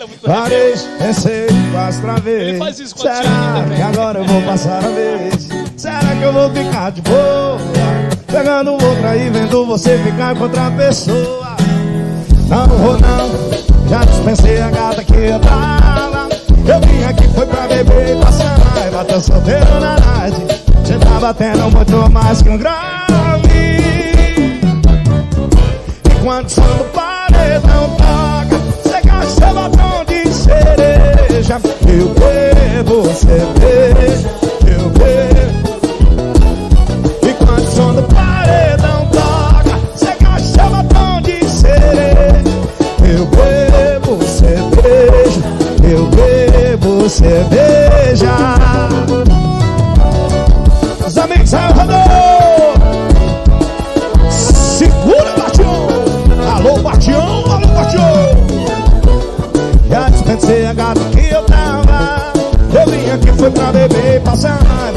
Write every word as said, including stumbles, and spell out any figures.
Parei, pensei, quase travei. Ele faz isso com será que agora eu vou passar a vez? Será que eu vou ficar de boa? Pegando outra e vendo você ficar com outra pessoa. Não vou não, já dispensei a gata que eu tava. Eu vim aqui foi pra beber e passar raiva. Tô solteiro na night, cê tá batendo muito mais que um grave. E quando o som do paredão toca, cê gasta seu batom de cereja. Eu bebo cerveja, eu bebo. E quando o som do paredão toca, cê gasta seu batom de cereja. Eu bebo cerveja, eu bebo cerveja. Os amigos saiu rodou. Segura, Batião. Alô, Batião, alô, Batião. Já dispensei a gata que eu tava. Eu vim aqui foi pra beber e passar raiva.